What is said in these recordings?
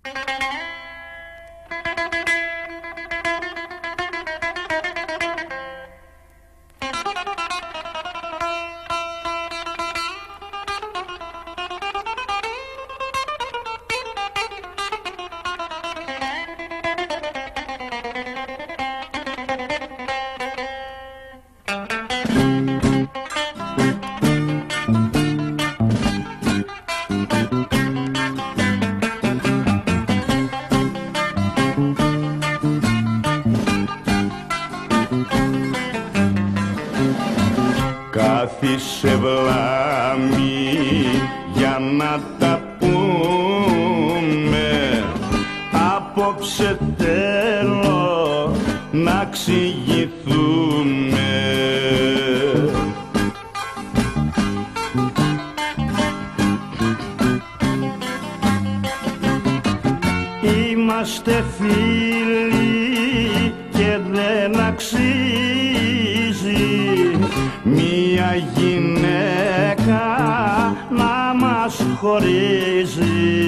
Κάθισε βλάμη για να τα πούμε, απόψε θέλω να εξηγηθούμε. Είμαστε φίλοι και δεν αξίζει μία γυναίκα να μας χωρίζει.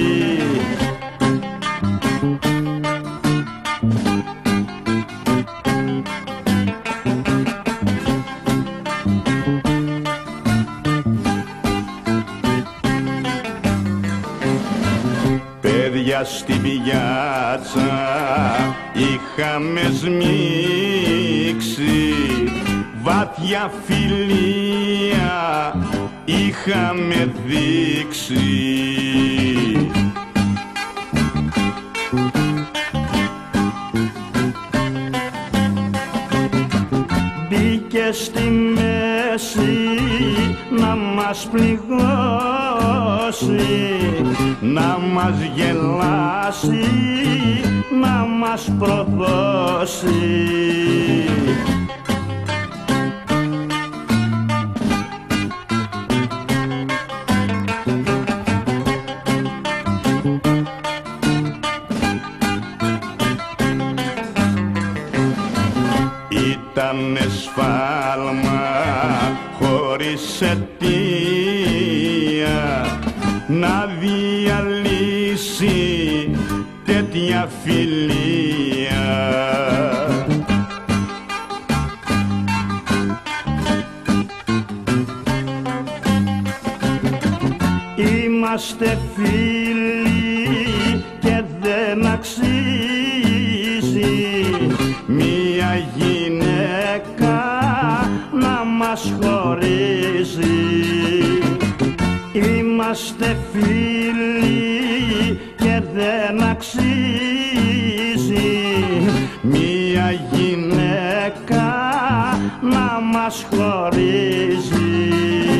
Παιδιά στην πιάτσα είχαμε σμίξει, βάθια φιλία είχαμε δείξει. Μπήκε στη μέση να μας πληγώσει, να μας γελάσει, να μας προδώσει. Ήτανε σφάλμα χωρίς αιτία να διαλύσει τέτοια φιλία. Είμαστε φίλοι και δεν αξίζει μία γυναίκα να μας χωρίζει. Είμαστε φίλοι και δεν αξίζει μία γυναίκα να μας χωρίζει.